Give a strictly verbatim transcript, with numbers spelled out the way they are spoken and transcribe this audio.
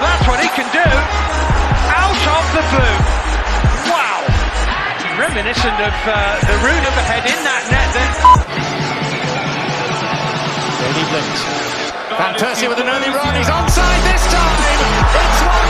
that's what he can do. Out of the blue. Wow. Reminiscent of uh, the Rooney overhead in that net then. Daley Blind. Van Persie with an early run. He's onside this time. It's one.